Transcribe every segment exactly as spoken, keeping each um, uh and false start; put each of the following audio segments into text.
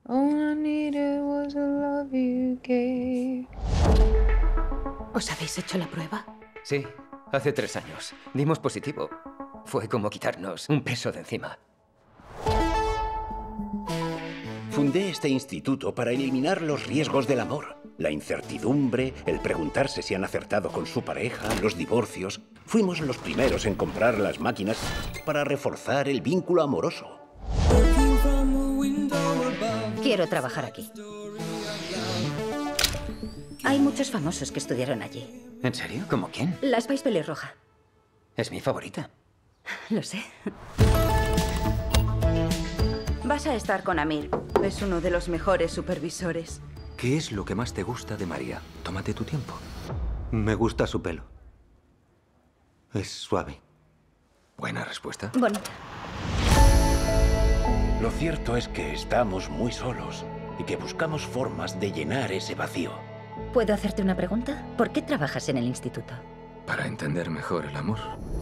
All I needed was the love you gave. ¿Os habéis hecho la prueba? Sí, hace tres años. Dimos positivo. Fue como quitarnos un peso de encima. Fundé este instituto para eliminar los riesgos del amor. La incertidumbre, el preguntarse si han acertado con su pareja, los divorcios. Fuimos los primeros en comprar las máquinas para reforzar el vínculo amoroso. Quiero trabajar aquí. Hay muchos famosos que estudiaron allí. ¿En serio? ¿Como quién? La Spice pelirroja. Es mi favorita. Lo sé. Vas a estar con Amir. Es uno de los mejores supervisores. ¿Qué es lo que más te gusta de María? Tómate tu tiempo. Me gusta su pelo. Es suave. Buena respuesta. Bonita. Lo cierto es que estamos muy solos y que buscamos formas de llenar ese vacío. ¿Puedo hacerte una pregunta? ¿Por qué trabajas en el instituto? Para entender mejor el amor.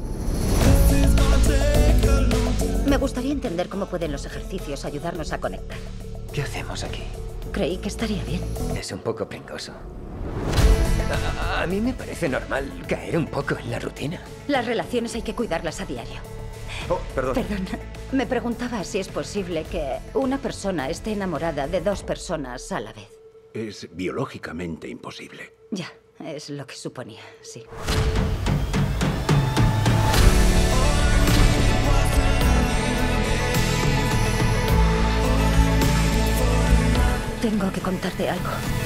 Me gustaría entender cómo pueden los ejercicios ayudarnos a conectar. ¿Qué hacemos aquí? Creí que estaría bien. Es un poco pringoso. A, a mí me parece normal caer un poco en la rutina. Las relaciones hay que cuidarlas a diario. Oh, perdón. Perdón. Me preguntaba si es posible que una persona esté enamorada de dos personas a la vez. Es biológicamente imposible. Ya, es lo que suponía, sí. Tengo que contarte algo.